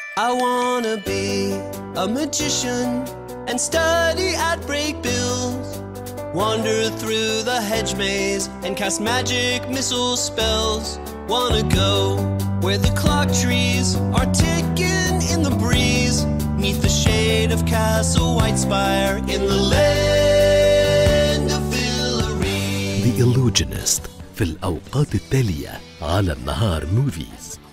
I wanna be a magician and study at break bills. Wander through the hedge maze and cast magic missile spells. Wanna go where the clock trees are ticking in the breeze, neath the shade of Castle Whitespire in the land of Fillory. The Illusionist في الأوقات التالية على النهار موفيز.